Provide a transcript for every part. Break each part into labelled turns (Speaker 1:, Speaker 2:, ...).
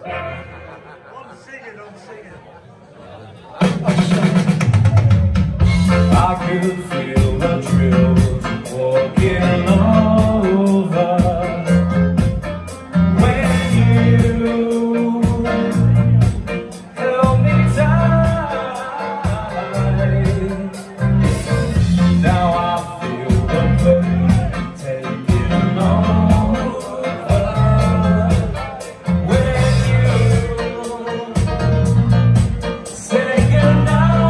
Speaker 1: I could feel the thrill walking over when you held me tight. Now I feel the pain taking over when you say goodnight.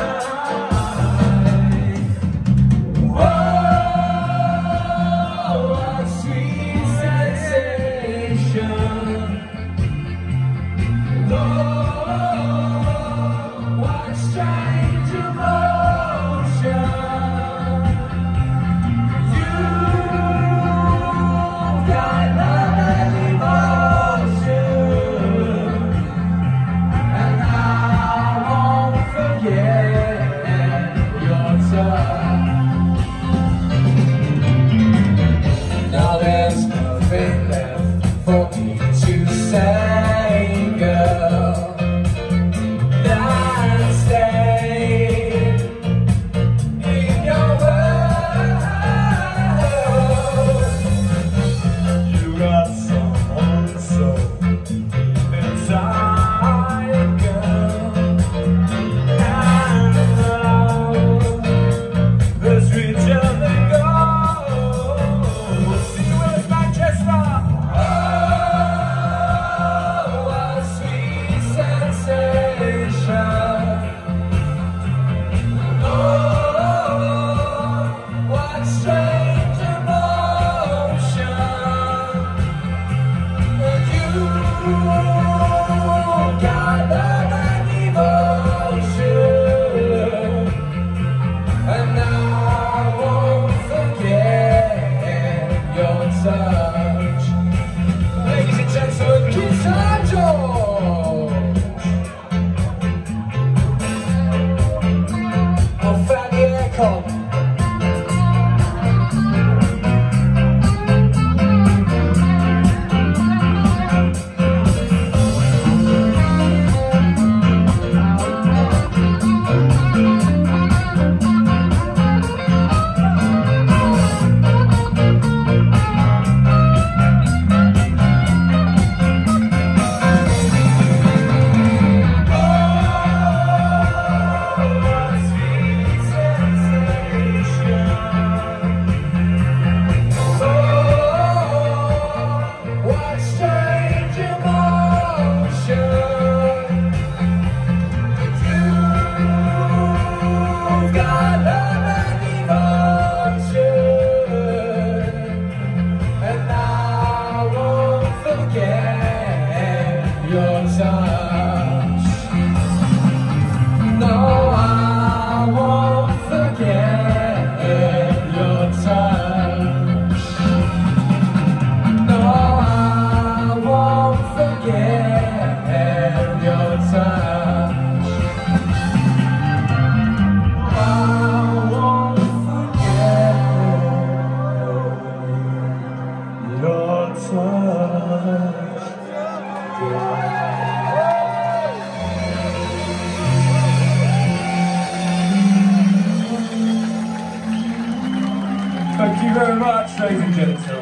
Speaker 1: Now there's nothing left for me to say, girl, than stay in your world. You got someone so inside, girl, and love is richer than gold. Ladies and gentlemen, Keith and George. Oh, fan the aircon. Your touch. No, I won't forget your touch. No, I won't forget your touch. I won't forget your touch. Thank you very much, ladies and gentlemen.